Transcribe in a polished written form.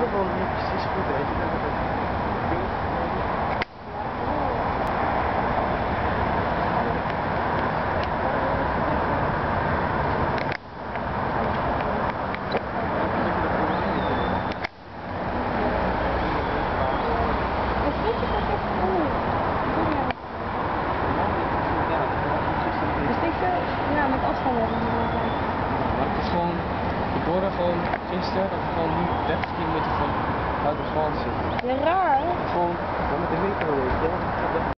allemaal niet precies goed, weet je. Ja, met afstand hebben we Maar het is gewoon, ik hoorde gewoon gisteren dat we gewoon nu 30 kilometer van Oude Frans zitten. Ja, raar. Gewoon met de metro, weet je.